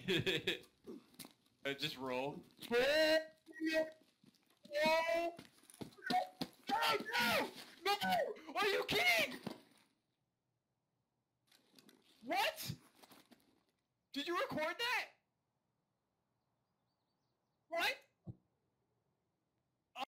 Just roll. No! No! No! Are you kidding? What? Did you record that? What?